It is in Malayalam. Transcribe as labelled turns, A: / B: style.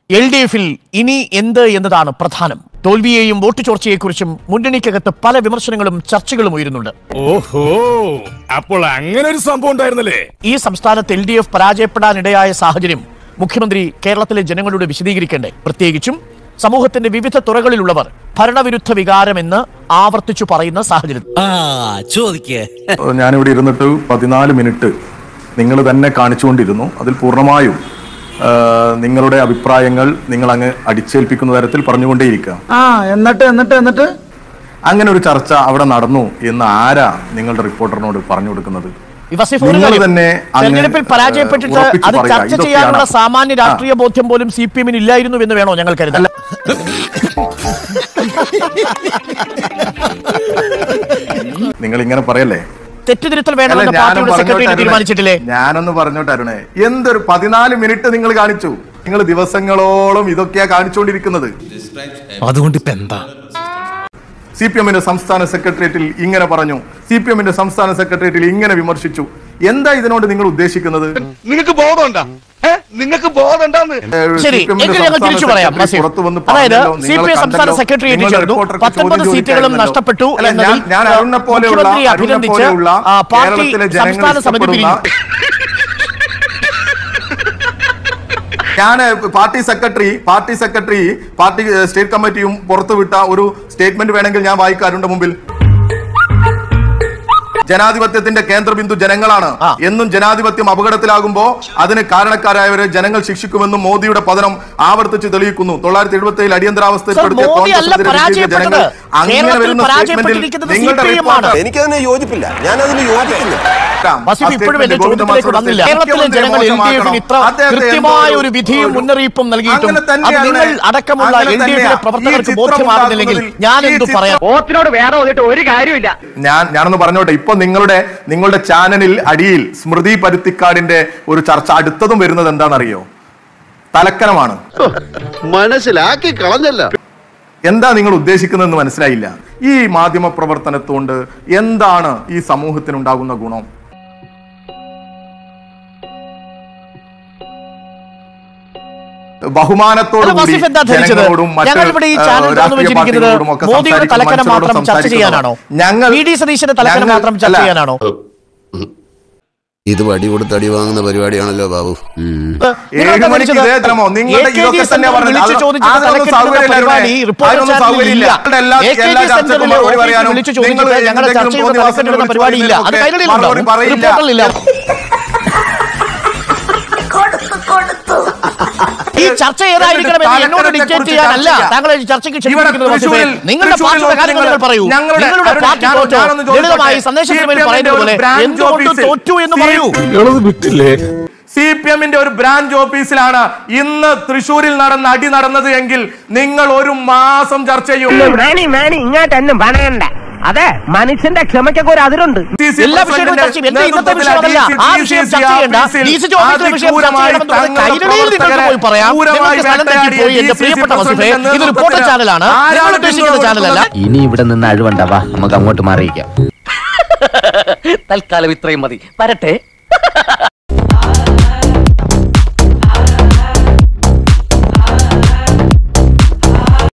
A: LDF-ൽ ഇനി എന്ത് എന്നതാണ് പ്രധാനം. തോൽവിയെയും വോട്ട് ചോർച്ചയെക്കുറിച്ചും മുന്നണിക്കകത്ത് പല വിമർശനങ്ങളും ചർച്ചകളും ഉയരുന്നുണ്ട്.
B: ഓഹോ, അപ്പോൾ അങ്ങനെ ഒരു സംഭവം ഉണ്ടായിരുന്നല്ലേ?
A: ഈ സംസ്ഥാനത്ത് LDF പരാജയപ്പെടാനിടയായ സാഹചര്യം മുഖ്യമന്ത്രി കേരളത്തിലെ ജനങ്ങളോട് വിശദീകരിക്കേണ്ടേ? പ്രത്യേകിച്ചും സമൂഹത്തിന്റെ വിവിധ തുറകളിലുള്ളവർ ഭരണവിരുദ്ധ വികാരമെന്ന് ആവർത്തിച്ചു പറയുന്ന സാഹചര്യം.
C: ഞാനിവിടെ ഇരുന്നിട്ട് 14 മിനിറ്റ് നിങ്ങൾ തന്നെ കാണിച്ചുകൊണ്ടിരുന്നു. അതിൽ പൂർണ്ണമായും നിങ്ങളുടെ അഭിപ്രായങ്ങൾ നിങ്ങൾ അങ്ങ് അടിച്ചേൽപ്പിക്കുന്ന തരത്തിൽ പറഞ്ഞുകൊണ്ടേയിരിക്കുക.
D: എന്നിട്ട്
C: അങ്ങനെ ഒരു ചർച്ച അവിടെ നടന്നു എന്ന് ആരാ നിങ്ങളുടെ റിപ്പോർട്ടറിനോട് പറഞ്ഞു കൊടുക്കുന്നത്?
A: തെരഞ്ഞെടുപ്പിൽ പരാജയപ്പെട്ടിട്ട് അത് ചർച്ച ചെയ്യാനുള്ള സാമാന്യ രാഷ്ട്രീയ ബോധ്യം പോലും CPM-ന് ഇല്ലായിരുന്നു എന്ന് വേണോ ഞങ്ങൾ കരുതാൻ?
C: നിങ്ങൾ ഇങ്ങനെ പറയല്ലേ?
A: തെറ്റിതിരുത്തൽ വേണമെന്ന് പാർട്ടിയുടെ സെക്രട്ടറി തീരുമാനിച്ചിട്ടില്ലേ?
C: ഞാനൊന്ന് പറഞ്ഞോട്ടെ അരുണേ, എന്തൊരു 14 മിനിറ്റ് നിങ്ങൾ കാണിച്ചു. നിങ്ങൾ ദിവസങ്ങളോളം ഇതൊക്കെയാ കാണിച്ചുകൊണ്ടിരിക്കുന്നത്.
B: അതുകൊണ്ട് ഇപ്പൊ എന്താ?
C: CPM-ന്റെ സംസ്ഥാന സെക്രട്ടേറിയറ്റിൽ ഇങ്ങനെ പറഞ്ഞു, CPM-ന്റെ സംസ്ഥാന സെക്രട്ടേറിയറ്റിൽ ഇങ്ങനെ വിമർശിച്ചു. എന്താ ഇതിനോട് നിങ്ങൾ ഉദ്ദേശിക്കുന്നത്?
E: നിങ്ങൾക്ക് ബോധമുണ്ടോ? നിങ്ങൾക്ക് ബോധമുണ്ടാന്ന്?
A: ശരി, എങ്കിൽ ഞങ്ങൾ തിരിച്ചു പറയാം. അതായത് CPM സംസ്ഥാന സെക്രട്ടേറിയറ്റ് ചേർന്നു, 19 സീറ്റുകളും നഷ്ടപ്പെട്ടു എന്നതിൽ മുഖ്യമന്ത്രി അഭിനന്ദിച്ച് പാർട്ടി സംസ്ഥാന സമിതി പിരിഞ്ഞു.
C: ഞാൻ പാർട്ടി സെക്രട്ടറി പാർട്ടി സ്റ്റേറ്റ് കമ്മിറ്റിയും പുറത്തുവിട്ട ഒരു സ്റ്റേറ്റ്മെന്റ് വേണമെങ്കിൽ ഞാൻ വായിക്കാറുണ്ട് മുമ്പിൽ. ജനാധിപത്യത്തിന്റെ കേന്ദ്രബിന്ദു ജനങ്ങളാണ് എന്നും ജനാധിപത്യം അപകടത്തിലാകുമ്പോ അതിന് കാരണക്കാരായവരെ ജനങ്ങൾ ശിക്ഷിക്കുമെന്നും മോദിയുടെ പതനം ആവർത്തിച്ച് തെളിയിക്കുന്നു. 1977 അടിയന്തരാവസ്ഥ ജനങ്ങൾ അങ്ങനെ വരുന്ന സ്റ്റേറ്റ്മെന്റിൽ നിങ്ങളുടെ റിപ്പോർട്ട്
E: എനിക്കതിനെ യോജിപ്പില്ല. ഞാനതിന് യോജിക്കില്ല.
A: കേരളത്തിലെ ജനങ്ങൾ LDF-ന് ഇത്ര കൃത്യമായ ഒരു വിധിയും മുന്നറിയിപ്പും നൽകിയിട്ടും നിങ്ങൾ അടക്കമുള്ള LDF-ലെ പ്രവർത്തകർക്ക് ബോധ്യമാകുന്നില്ലെങ്കിൽ ഞാൻ എന്തു പറയാം?
D: വോട്ടിനോട് വേറെ ഒരു കാര്യമില്ല.
C: ഞാനൊന്ന് പറഞ്ഞോട്ടെ. ഇപ്പൊ നിങ്ങളുടെ ചാനലിൽ അടിയിൽ സ്മൃതി പരുത്തിക്കാടിന്റെ ഒരു ചർച്ച അടുത്തതും വരുന്നത് എന്താണെന്നറിയോ? തലക്കനമാണ്.
E: മനസ്സിലാക്കി കളഞ്ഞല്ല.
C: എന്താ നിങ്ങൾ ഉദ്ദേശിക്കുന്നതെന്ന് മനസ്സിലായില്ല. ഈ മാധ്യമ പ്രവർത്തനത്തോണ്ട് എന്താണ് ഈ സമൂഹത്തിനുണ്ടാകുന്ന ഗുണം? ബഹുമാനത്തോടുകൂടി ജനങ്ങളോടും മറ്റ് രാഷ്ട്രീയ പാർട്ടികളോടും ഒക്കെ
A: സംസാരിക്കാനാണോ?
F: ഇത് വടി കൊടുത്ത് അടി വാങ്ങുന്ന പരിപാടിയാണല്ലോ ബാബു.
C: 7 മണിക്ക് നിങ്ങളുടെ ഇതൊക്കെ തന്നെ
A: ഈ ചർച്ച ഏതായിരിക്കണമെന്ന് എന്നോട് ഡിക്റ്റേറ്റ് ചെയ്യാനല്ല താങ്കൾ ഈ ചർച്ചയ്ക്ക് ക്ഷണിക്കുന്നത്. നിങ്ങളുടെ പാർട്ടിയുടെ കാര്യങ്ങൾ നിങ്ങൾ പറയൂ. നിങ്ങളുടെ പാർട്ടി തോറ്റോ? ലളിതമായി സന്ദേശത്തിന് മേൽ പറയുന്നത് പോലെ എന്തുകൊണ്ട് തോറ്റു എന്ന് പറയൂ.
C: CPM-ന്റെ ഒരു ബ്രാഞ്ച് ഓഫീസിലാണ് ഇന്ന് തൃശ്ശൂരിൽ നടന്ന അടി നടന്നത് എങ്കിൽ നിങ്ങൾ ഒരു മാസം ചർച്ച ചെയ്യും.
D: ഇങ്ങോട്ടൊന്നും പറയണ്ട. അതെ, മനുഷ്യന്റെ ക്ഷമയ്ക്കൊക്കെ ഒരു അതിരുണ്ട്.
A: എല്ലാ വിഷയങ്ങളും ചർച്ച ചെയ്യും. ഇന്നത്തെ വിഷയമല്ല, ആ വിഷയം ചർച്ച ചെയ്യേണ്ട. DCG ഓഫീസിലെ വിഷയം ചർച്ച ചെയ്യണമെന്ന് കൈരളിയിൽ നിങ്ങൾക്ക് പോയി പറയാം. നിങ്ങൾക്ക് സ്ഥലം തെറ്റിപ്പോയി എന്റെ പ്രിയപ്പെട്ട വസിഫെ. ഇത് റിപ്പോർട്ടർ ചാനലാണ്, നിങ്ങൾ ഉദ്ദേശിക്കുന്ന ചാനലല്ല.
G: ഇനി ഇവിടെ നിന്ന് അഴിവണ്ടാവാ, നമുക്ക് അങ്ങോട്ട് മാറിയിക്കാം.
H: തൽക്കാലം ഇത്രയും മതി. വരട്ടെ.